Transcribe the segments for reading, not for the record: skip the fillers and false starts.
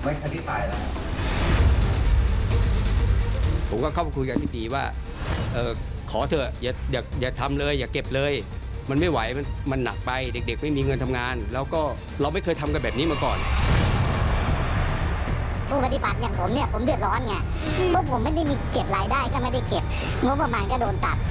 ไม่คดีตายแล้วผมก็เข้าไปคุยกับที่ดีว่าขอเถอะอย่าทำเลยอย่าเก็บเลยมันไม่ไหวมันหนักไปเด็กๆไม่มีเงินทำงานแล้วก็เราไม่เคยทำกันแบบนี้มาก่อนผู้ปฏิบัติอย่างผมเนี่ยผมเดือดร้อนไงเพราะผมไม่ได้มีเก็บรายได้ก็ไม่ได้เก็บงบประมาณก็โดนตัด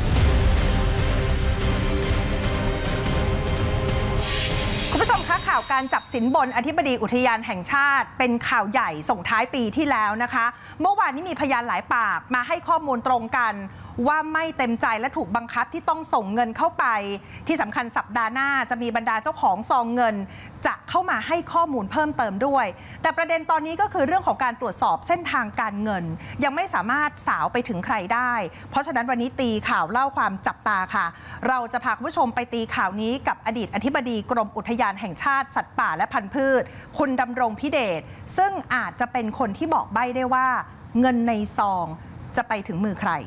คุณผู้ชมคะข่าวการจับสินบนอธิบดีอุทยานแห่งชาติเป็นข่าวใหญ่ส่งท้ายปีที่แล้วนะคะเมื่อวานนี้มีพยานหลายปากมาให้ข้อมูลตรงกันว่าไม่เต็มใจและถูกบังคับที่ต้องส่งเงินเข้าไปที่สำคัญสัปดาห์หน้าจะมีบรรดาเจ้าของซองเงินจะเข้ามาให้ข้อมูลเพิ่มเติมด้วยแต่ประเด็นตอนนี้ก็คือเรื่องของการตรวจสอบเส้นทางการเงินยังไม่สามารถสาวไปถึงใครได้เพราะฉะนั้นวันนี้ตีข่าวเล่าความจับตาค่ะเราจะพาคุณผู้ชมไปตีข่าวนี้กับอดีตอธิบดีกรมอุทยานแห่งชาติสัตว์ป่าและพันธุ์พืชคุณดำรงพิเดชซึ่งอาจจะเป็นคนที่บอกใบ้ได้ว่าเงินในซองจะไปถึงมือใคร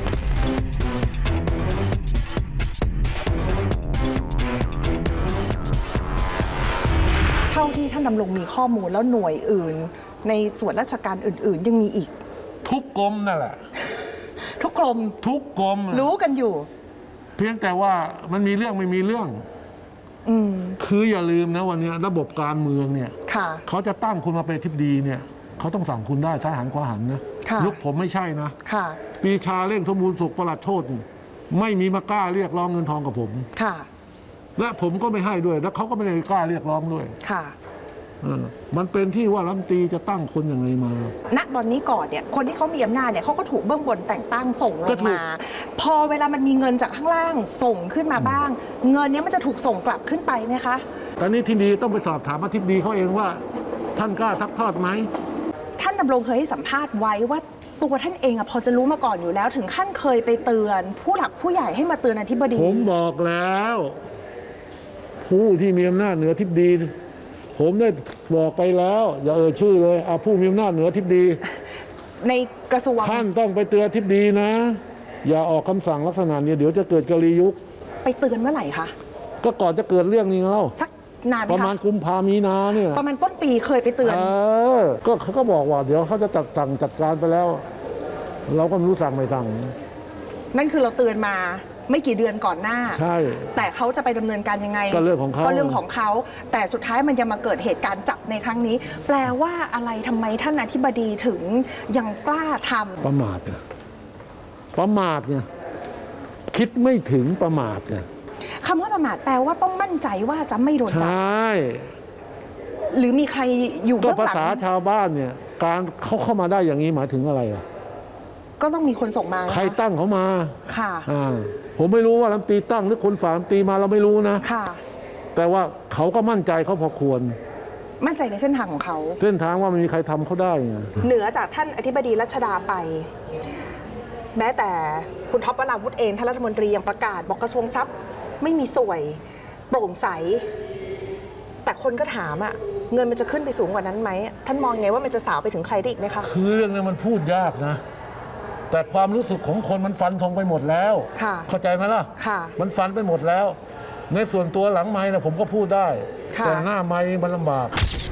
เท่าที่ท่านดำรงมีข้อมูลแล้วหน่วยอื่นในส่วนราชการอื่นๆยังมีอีกทุกกรมนั่นแหละทุกกรมรู้กันอยู่เพียงแต่ว่ามันมีเรื่องไม่มีเรื่องคืออย่าลืมนะวันนี้ระบบการเมืองเนี่ยเขาจะตั้งคุณมาเป็นทิบดีเนี่ยเขาต้องสั่งคุณได้ทหารขวาหันนะยุคผมไม่ใช่นะปีชาเร่งสมบูรณ์สุขประหลัดโทษไม่มีมากล้าเรียกร้องเงินทองกับผมและผมก็ไม่ให้ด้วยแล้วเขาก็ไม่ได้กล้าเรียกร้องด้วยมันเป็นที่ว่ารัฐมนตรีจะตั้งคนอย่างไรมาณตอนนี้ก่อนเนี่ยคนที่เขามีอำนาจเนี่ยเขาก็ถูกเบื้องบนแต่งตั้งส่งลงมาพอเวลามันมีเงินจากข้างล่างส่งขึ้นมาบ้างเงินนี้มันจะถูกส่งกลับขึ้นไปไหมคะตอนนี้ที่ดีต้องไปสอบถามอธิบดีเขาเองว่าท่านกล้าซักทอดไหมท่านดำรงเคยให้สัมภาษณ์ไว้ว่าตัวท่านเองพอจะรู้มาก่อนอยู่แล้วถึงขั้นเคยไปเตือนผู้หลักผู้ใหญ่ให้มาเตือนอธิบดีผมบอกแล้วผู้ที่มีอำนาจเหนืออธิบดีผมได้บอกไปแล้วอย่าชื่อเลยผู้มีอำนาจเหนืออธิบดีในกระทรวงท่านต้องไปเตือนอธิบดีนะอย่าออกคำสั่งลักษณะนี้เดี๋ยวจะเกิดกรียุคไปเตือนเมื่อไหร่คะก็ก่อนจะเกิดเรื่องนี้แล้วสักนานประมาณกุมภามีนาเนี่ยประมาณต้นปีเคยไปเตือนก็เขาก็บอกว่าเดี๋ยวเขาจะจัดการไปแล้วเราก็ไม่รู้สั่งไม่สั่งนั่นคือเราเตือนมาไม่กี่เดือนก่อนหน้าใช่แต่เขาจะไปดำเนินการยังไงก็เรื่องของเขาแต่สุดท้ายมันยังมาเกิดเหตุการณ์จับในครั้งนี้แปลว่าอะไรทำไมท่านอธิบดีถึงยังกล้าทำประมาทเนี่ยคิดไม่ถึงประมาทเนี่ยคำว่าประมาทแปลว่าต้องมั่นใจว่าจะไม่โดนจับใช่หรือมีใครอยู่เบื้องหลังก็ภาษาชาวบ้านเนี่ยการเขาเข้ามาได้อย่างนี้หมายถึงอะไรล่ะก็ต้องมีคนส่งมาใครตั้งเขามาค่ะผมไม่รู้ว่ารัฐมนตรีตั้งหรือคนฝ่ายรัฐมนตรีมาเราไม่รู้นะค่ะแต่ว่าเขาก็มั่นใจเขาพอควรมั่นใจในเส้นทางของเขาเส้นทางว่าไม่มีใครทำเขาได้ไงเหนือจากท่านอธิบดีรัชดาไปแม้แต่คุณท็อปวราวุธเองท่านรัฐมนตรียังประกาศบอกกระทรวงทรัพย์ไม่มีส่วยโปร่งใสแต่คนก็ถามเงินมันจะขึ้นไปสูงกว่านั้นไหมท่านมองไงว่ามันจะสาวไปถึงใครได้อีกไหมคะคือเรื่องนี้มันพูดยากนะแต่ความรู้สึกของคนมันฟันธงไปหมดแล้วเข้าใจไหมล่ะมันฟันไปหมดแล้วในส่วนตัวหลังไมค์นะผมก็พูดได้แต่หน้าไมค์มันลำบาก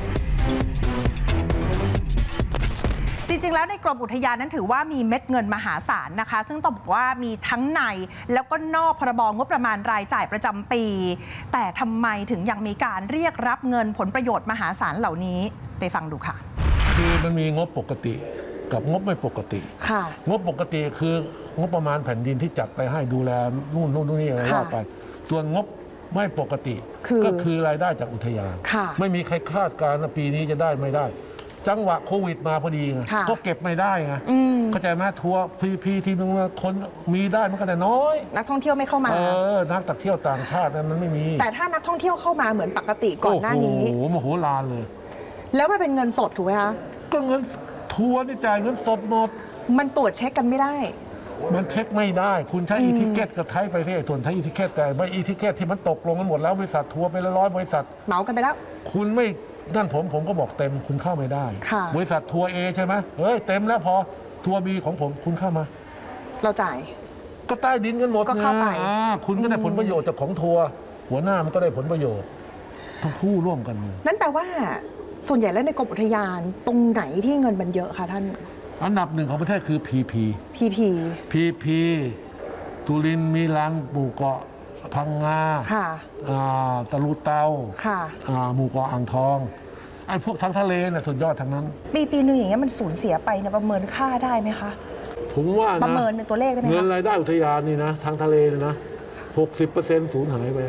จริงๆแล้วในกรมอุทยานนั้นถือว่ามีเม็ดเงินมหาศาลนะคะซึ่งต้องบอกว่ามีทั้งในแล้วก็นอกพรบงบประมาณรายจ่ายประจำปีแต่ทำไมถึงยังมีการเรียกรับเงินผลประโยชน์มหาศาลเหล่านี้ไปฟังดูค่ะคือมันมีงบปกติกับงบไม่ปกติงบปกติคืองบประมาณแผ่นดินที่จัดไปให้ดูแลนู่นนี่อะไรว่าไปส่วนงบไม่ปกติก็คือรายได้จากอุทยานไม่มีใครคาดการณ์ว่าปีนี้จะได้ไม่ได้จังหวะโควิดมาพอดีไงก็เก็บไม่ได้ไงเข้าใจไหมทัวร์พีทีนึงคนมีได้มันก็แต่น้อยนักท่องเที่ยวไม่เข้ามานักท่องเที่ยวต่างชาตินั้นมันไม่มีแต่ถ้านักท่องเที่ยวเข้ามาเหมือนปกติก่อนหน้านี้โอ้โหมโหฬารเลยแล้วมันเป็นเงินสดถูกไหมคะก็เงินทัวร์นี่จ่ายเงินสดหมดมันตรวจเช็คกันไม่ได้มันเช็คไม่ได้คุณใช้อีทิเกตกับไทยไปที่ส่วนไทยอีทิเกตแต่ไม่อีทิเกตที่มันตกลงกันหมดแล้วบริษัททัวร์ไป100บริษัทเหมากันไปแล้วคุณไม่นั่นผมก็บอกเต็มคุณเข้าไม่ได้บริษัททัวร์ A ใช่ไหมเต็มแล้วพอทัวร์ B ของผมคุณเข้ามาเราจ่ายก็ใต้ดินกันหมดก็เข้าไปคุณก็ได้ผลประโยชน์จากของทัวร์หัวหน้ามันก็ได้ผลประโยชน์ทั้งคู่ร่วมกันนั่นแปลว่าส่วนใหญ่แล้วในกรมอุทยานตรงไหนที่เงินมันเยอะคะท่านอันดับหนึ่งของประเทศคือ PP สุรินทร์มีรังหมู่เกาะพังงาตะลุเตาหมู่เกาะอ่างทองไอ้พวกทางทะเลเนี่ยสุดยอดทั้งนั้นปีนึงอย่างเงี้ยมันสูญเสียไปเนี่ยประเมินค่าได้ไหมคะผมว่านะประเมินเป็นตัวเลขได้ไหมคะเงินรายได้อุทยานนี่นะทางทะเลนะ 60% สูญหายไป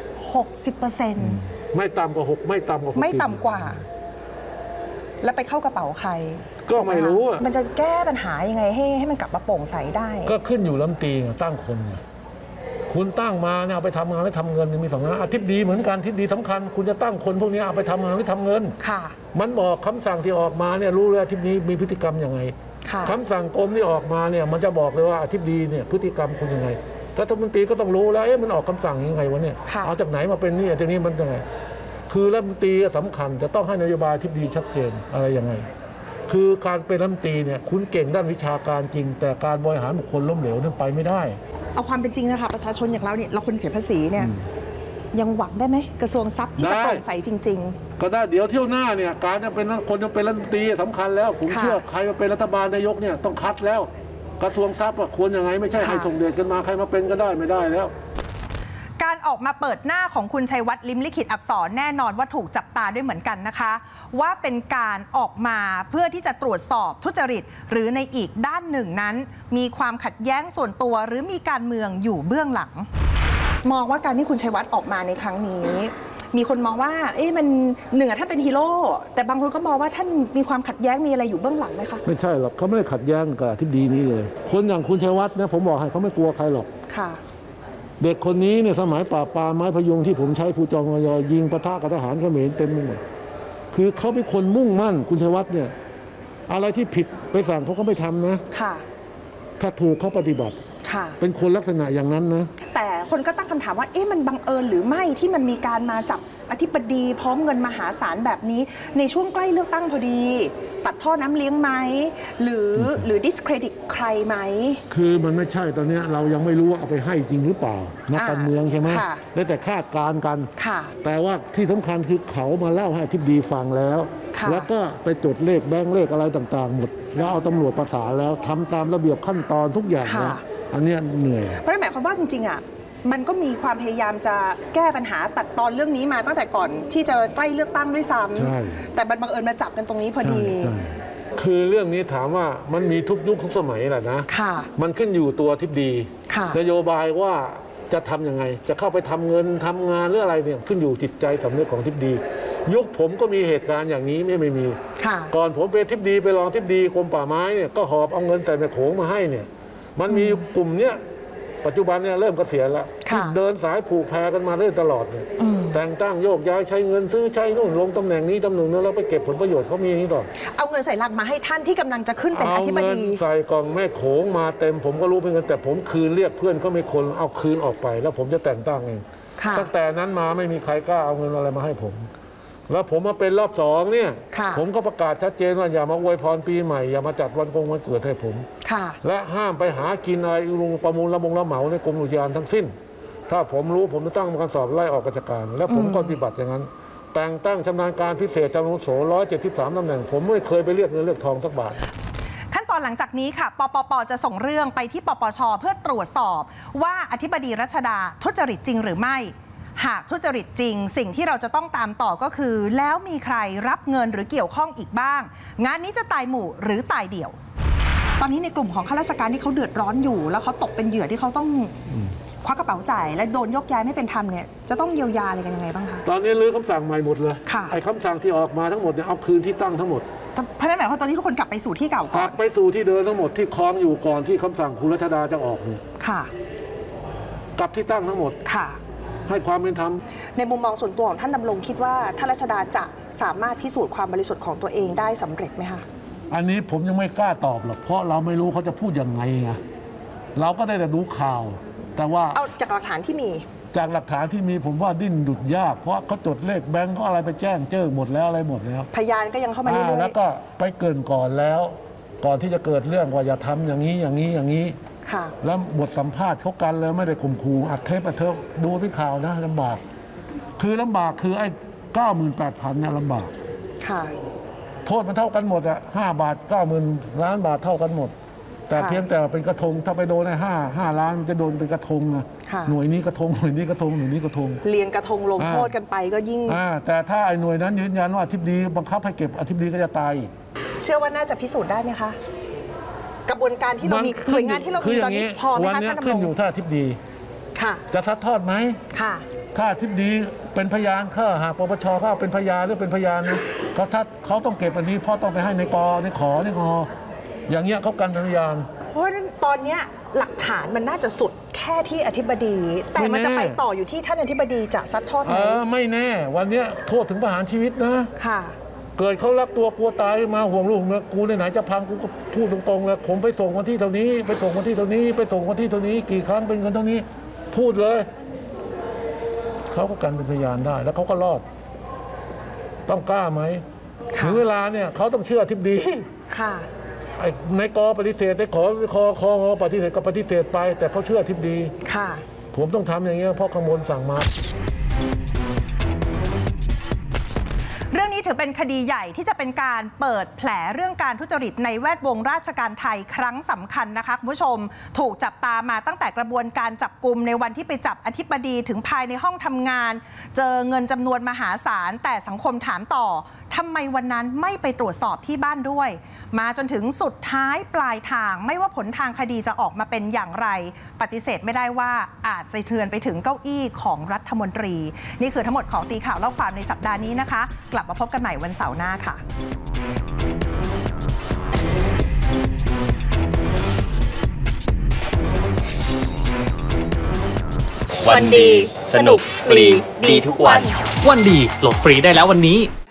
60% ไม่ต่ำกว่า6ไม่ต่ำกว่าไม่ต่ำกว่าแล้วไปเข้ากระเป๋าใครก็ไม่รู้อ่ะมันจะแก้ปัญหายังไงให้มันกลับมาโปร่งใสได้ก็ขึ้นอยู่รัฐมนตรีตั้งคนเนี่ยคุณตั้งมาเนี่ยเอาไปทำงานและทำเงินมีสองนะอธิบดีเหมือนกันอธิบดีสำคัญคุณจะตั้งคนพวกนี้เอาไปทำงานและทำเงินค่ะมันบอกคำสั่งที่ออกมาเนี่ยรู้เลยอธิบดีมีพฤติกรรมยังไงคำสั่งกรมที่ออกมาเนี่ยมันจะบอกเลยว่าอธิบดีเนี่ยพฤติกรรมคุณยังไงรัฐมนตรีก็ต้องรู้แล้วมันออกคำสั่งยังไงวะเนี่ยเอาจากไหนมาเป็นนี่จากนี้มันยังไงคือรัฐมนตรีสำคัญจะต้องให้นโยบายอธิบดีชัดเจนอะไรยังไงคือการเป็นรัฐมนตรีเนี่ยคุณเก่งด้านวิชาการจริงแต่การบริหารบุคคลล้มเหลวนั้นไปไม่ได้เอาความเป็นจริงนะคะประชาชนอย่างเราเนี่ยเราคนเสียภาษีเนี่ยยังหวังได้ไหมกระทรวงทรัพย์ที่จะโปร่งใสจริงๆก็ได้เดี๋ยวเที่ยวหน้าเนี่ยการจะเป็นคนจะเป็นรัฐมนตรีสำคัญแล้วผมเชื่อใครมาเป็นรัฐบาลนายกเนี่ยต้องคัดแล้วกระทรวงทรัพย์ควรยังไงไม่ใช่ให้ส่งเดชกันมาใครมาเป็นก็ได้ไม่ได้แล้วการออกมาเปิดหน้าของคุณชัยวัฒน์ลิ้มลิขิตอักษรแน่นอนว่าถูกจับตาด้วยเหมือนกันนะคะว่าเป็นการออกมาเพื่อที่จะตรวจสอบทุจริตหรือในอีกด้านหนึ่งนั้นมีความขัดแย้งส่วนตัวหรือมีการเมืองอยู่เบื้องหลังมองว่าการที่คุณชัยวัฒน์ออกมาในครั้งนี้มีคนมองว่ามันเหนือถ้าเป็นฮีโร่แต่บางคนก็มองว่าท่านมีความขัดแย้งมีอะไรอยู่เบื้องหลังไหมคะไม่ใช่หรอกเขาไม่ได้ขัดแย้งกับอธิบดีนี้เลยคนอย่างคุณชัยวัฒน์นะผมบอกให้เขาไม่กลัวใครหรอกค่ะเด็กคนนี้เนี่ยสมัยปราบปรามไม้พยุงที่ผมใช้ผู้จองยอยิงปะทะกับทหารเขมรเต็มไปหมดคือเขาเป็นคนมุ่งมั่นคุณชัยวัฒน์เนี่ยอะไรที่ผิดไปสั่งเขาก็ไม่ทำนะค่ะถ้าถูกเขาปฏิบัติค่ะเป็นคนลักษณะอย่างนั้นนะแต่คนก็ตั้งคำถามว่ามันบังเอิญหรือไม่ที่มันมีการมาจับอธิบดีพร้อมเงินมหาศาลแบบนี้ในช่วงใกล้เลือกตั้งพอดีตัดท่อน้ำเลี้ยงไหมหรือ discredit ใครไหมคือมันไม่ใช่ตอนนี้เรายังไม่รู้ว่าเอาไปให้จริงหรือเปล่านักการเมืองใช่ไหมได้แต่คาดการณ์กันแต่ว่าที่สำคัญคือเขามาเล่าให้อธิบดีฟังแล้วแล้วก็ไปจดเลขแบงค์เลขอะไรต่างๆหมดแล้วเอาตำรวจประสานแล้วทำตามระเบียบขั้นตอนทุกอย่างนะอันนี้เหนื่อยเพราะหมายความว่าจริงๆมันก็มีความพยายามจะแก้ปัญหาตัดตอนเรื่องนี้มาตั้งแต่ก่อนที่จะใกล้เลือกตั้งด้วยซ้ำแต่บังเอิญมาจับกันตรงนี้พอดีคือเรื่องนี้ถามว่ามันมีทุกยุคทุกสมัยแหละนะมันขึ้นอยู่ตัวอธิบดีนโยบายว่าจะทำยังไงจะเข้าไปทำเงินทำงานหรืออะไรเนี่ยขึ้นอยู่จิตใจสำนึกของอธิบดียุคผมก็มีเหตุการณ์อย่างนี้ไม่มีก่อนผมเป็นอธิบดีไปรองอธิบดีกรมป่าไม้เนี่ยก็หอบเอาเงินใส่ในโขงมาให้เนี่ยมันมีกลุ่มเนี้ยปัจจุบันเนี่ยเริ่มเกษียณแล้วเดินสายผูกแพรกันมาเรื่อยตลอดเนี่ยแต่งตั้งโยกย้ายใช้เงินซื้อใช้นู่นลงตำแหน่งนี้ตำแหน่งนั้นแล้วไปเก็บผลประโยชน์เขามีนี้ต่อเอาเงินใส่ลังมาให้ท่านที่กำลังจะขึ้นเป็นอธิบดีใส่กล่องแม่โขงมาเต็มผมก็รู้เป็นเงินแต่ผมคืนเรียกเพื่อนเขาไม่คนเอาคืนออกไปแล้วผมจะแต่งตั้งเองตั้งแต่นั้นมาไม่มีใครกล้าเอาเงินอะไรมาให้ผมแล้วผมมาเป็นรอบ2เนี่ยผมก็ประกาศชัดเจนว่าอย่ามาอวยพรปีใหม่อย่ามาจัดวันคงวันเกิดให้ผมและห้ามไปหากินอะไรลุงประมูลละเหมาในกรมอุทยานทั้งสิ้นถ้าผมรู้ผมจะตั้งกรรมการสอบไล่ออกราชการและผมก็ปฏิบัติอย่างนั้นแต่งตั้งชำนาญการพิเศษจำนวน173ตำแหน่งผมไม่เคยไปเรียกเงินเรียกทองสักบาทขั้นตอนหลังจากนี้ค่ะปปป.จะส่งเรื่องไปที่ปปช.เพื่อตรวจสอบว่าอธิบดีรัชดาทุจริตจริงหรือไม่หากทุจริตจริงสิ่งที่เราจะต้องตามต่อก็คือแล้วมีใครรับเงินหรือเกี่ยวข้องอีกบ้างงานนี้จะตายหมู่หรือตายเดี่ยวตอนนี้ในกลุ่มของข้าราชการที่เขาเดือดร้อนอยู่แล้วเขาตกเป็นเหยื่อที่เขาต้องควักกระเป๋าจ่ายและโดนยกย้ายไม่เป็นธรรมเนี่ยจะต้องเยียวยาอะไรกันยังไงบ้างคะตอนนี้รื้อคำสั่งใหม่หมดเลยไอ้คำสั่งที่ออกมาทั้งหมดเนี่ยเอาคืนที่ตั้งทั้งหมดเพราะนั่นหมายความว่าตอนนี้ทุกคนกลับไปสู่ที่เก่าก่อนกลับไปสู่ที่เดิมทั้งหมดที่คล้องอยู่ก่อนที่คำสั่งคุณรัชดาจะออกเนี่ยกลับที่ตั้งทั้งหมดให้ความเป็นธรรมในมุมมองส่วนตัวของท่านดำรงคิดว่าท่านรัชดาจะสามารถพิสูจน์ความบริสุทธิ์ของตัวเองได้สำเร็จไหมคะอันนี้ผมยังไม่กล้าตอบหรอกเพราะเราไม่รู้เขาจะพูดยังไงไงเราก็ได้แต่ดูข่าวแต่ว่าเอาจากหลักฐานที่มีผมว่าดิ้นดุดยากเพราะเขาจดเลขแบงก์เขาอะไรไปแจ้งเจ้อหมดแล้วอะไรหมดแล้วพยานก็ยังเข้ามาเรื่อยๆแล้วก็ไปเกินก่อนแล้วก่อนที่จะเกิดเรื่องว่าอย่าทำอย่างนี้แล้วบทสัมภาษณ์เขากันเลยไม่ได้ข่มขู่อัดเทปดูที่ข่าวนะลำบากคือไอ้ 98,000 เนี่ยลำบากโทษมันเท่ากันหมดอะ5 บาท 90,000 ล้านบาทเท่ากันหมด แต่เพียงแต่เป็นกระทงถ้าไปโดนใน5 ล้านมันจะโดนเป็นกระทงนะหน่วยนี้กระทงหน่วยนี้กระทงหน่วยนี้กระทงเรียงกระทงลงโทษกันไปก็ยิ่งแต่ถ้าไอ้หน่วยนั้นยืนยันว่าอธิบดีบังคับให้เก็บอธิบดีก็จะตายเชื่อว่าน่าจะพิสูจน์ได้ไหมคะกระบวนการที่เรามีหน่วยงานที่เรามีตอนนี้พอไหมคะท่านดำรงขึ้นอยู่ถ้าอธิบดีจะซัดทอดไหมถ้าอธิบดีเป็นพยานข้าหากปปชเขาเป็นพยานหรือเป็นพยานนะเขาต้องเก็บอันนี้พ่อต้องไปให้ในกอในขอในงออย่างเงี้ยเขากันเป็นพยานเพราะฉะนั้นตอนเนี้ยหลักฐานมันน่าจะสุดแค่ที่อธิบดีแต่มันจะไปต่ออยู่ที่ท่านอธิบดีจะซัดทอดไหมไม่แน่วันนี้โทษถึงประหารชีวิตนะเกิดเขารักตัวกลัวตายมาห่วงลูกนะกูไหนจะพังกูก็พูดตรงๆเลยผมไปส่งวันที่เท่านี้ไปส่งวันที่เท่านี้ไปส่งวันที่เท่านี้กี่ครั้งเป็นเงินเท่านี้พูดเลยเขาก็กันเป็นพยานได้แล้วเขาก็รอดต้องกล้าไหมถึงเวลาเนี่ยเขาต้องเชื่ออธิบดีในกอปฏิเสธในขอปฏิเสธก็ปฏิเสธไปแต่เขาเชื่ออธิบดีผมต้องทำอย่างเงี้ยเพราะขโมยสั่งมาเรื่องนี้ถือเป็นคดีใหญ่ที่จะเป็นการเปิดแผลเรื่องการทุจริตในแวดวงราชการไทยครั้งสำคัญนะคะคุณผู้ชมถูกจับตามาตั้งแต่กระบวนการจับกุมในวันที่ไปจับอธิบดีถึงภายในห้องทำงานเจอเงินจำนวนมหาศาลแต่สังคมถามต่อทำไมวันนั้นไม่ไปตรวจสอบที่บ้านด้วยมาจนถึงสุดท้ายปลายทางไม่ว่าผลทางคดีจะออกมาเป็นอย่างไรปฏิเสธไม่ได้ว่าอาจสะเทือนไปถึงเก้าอี้ของรัฐมนตรีนี่คือทั้งหมดของตีข่าวเล่าความในสัปดาห์นี้นะคะกลับมาพบกันใหม่วันเสาร์หน้าค่ะวันดีสนุกฟรีดีทุกวันวันดีโหลดฟรีได้แล้ววันนี้